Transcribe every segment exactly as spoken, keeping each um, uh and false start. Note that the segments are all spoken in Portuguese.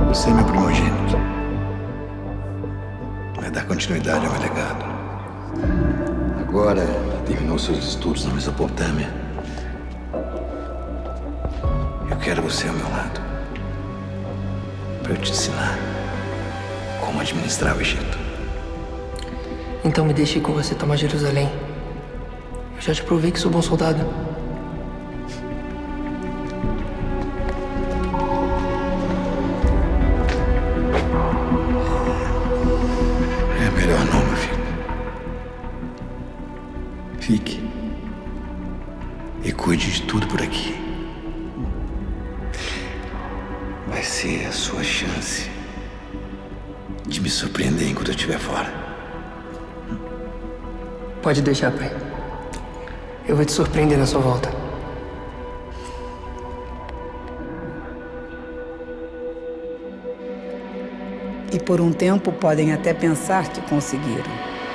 Você é meu primogênito. Vai dar continuidade ao meu legado. Agora que terminou seus estudos na Mesopotâmia, eu quero você ao meu lado, para eu te ensinar como administrar o Egito. Então me deixe ir com você tomar Jerusalém. Eu já te provei que sou bom soldado. É melhor não, meu filho. Fique e cuide de tudo por aqui. Vai ser a sua chance de me surpreender enquanto eu estiver fora. Pode deixar, pai. Eu vou te surpreender na sua volta. E por um tempo podem até pensar que conseguiram.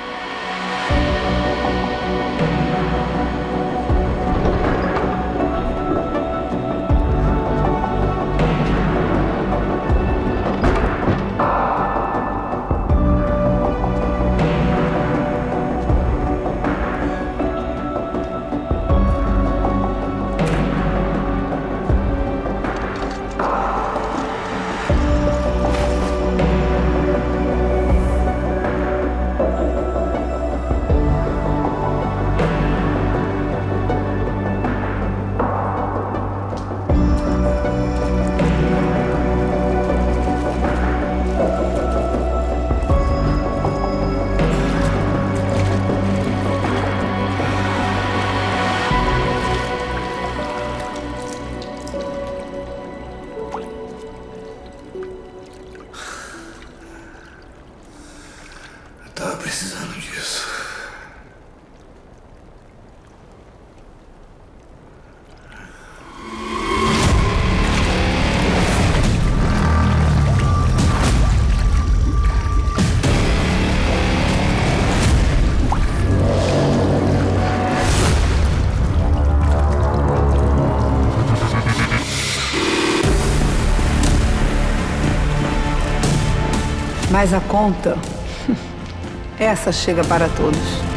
Eu tava precisando disso. Mas a conta, essa chega para todos.